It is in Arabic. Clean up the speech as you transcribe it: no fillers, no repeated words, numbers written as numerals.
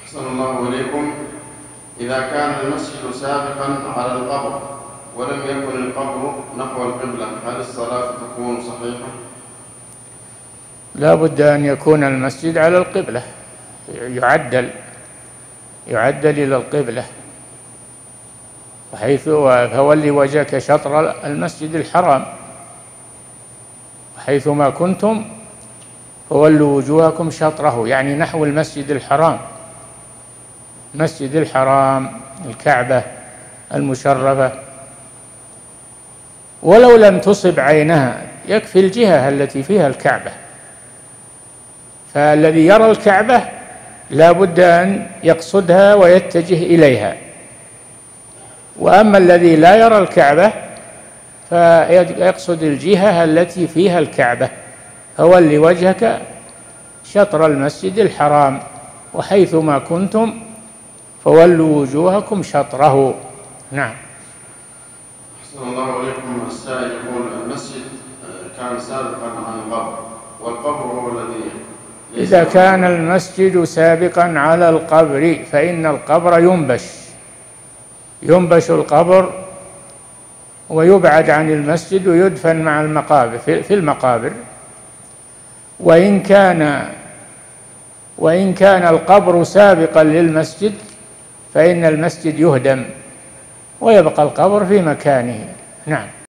أحسن الله إليكم. إذا كان المسجد سابقا على القبر ولم يكن القبر نحو القبلة، هل الصلاة تكون صحيحة؟ لا بد أن يكون المسجد على القبلة، يعدل إلى القبلة، حيث فولي وجهك شطر المسجد الحرام، حيثما كنتم فولوا وجوهكم شطره، يعني نحو المسجد الحرام، المسجد الحرام، الكعبة المشرفة. ولو لم تصب عينها يكفي الجهة التي فيها الكعبة، فالذي يرى الكعبة لا بد أن يقصدها ويتجه إليها، وأما الذي لا يرى الكعبة فيقصد الجهة التي فيها الكعبة. فول وجهك شطر المسجد الحرام، وحيثما كنتم فولوا وجوهكم شطره. نعم. أحسن الله إليكم. السائل يقول: المسجد كان سابقا عن القبر، والقبر هو الذي إذا كان المسجد سابقا على القبر فإن القبر ينبش القبر ويبعد عن المسجد ويدفن مع المقابر في المقابر. وإن كان القبر سابقا للمسجد فإن المسجد يهدم ويبقى القبر في مكانه. نعم.